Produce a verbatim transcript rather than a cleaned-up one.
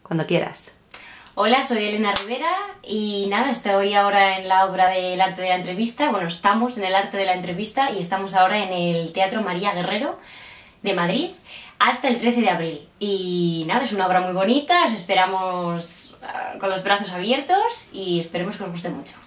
Cuando quieras. Hola, soy Elena Rivera y nada, estoy ahora en la obra del arte de la entrevista, bueno, estamos en el arte de la entrevista y estamos ahora en el Teatro María Guerrero de Madrid hasta el trece de abril. Y nada, es una obra muy bonita, os esperamos uh, con los brazos abiertos y esperemos que os guste mucho.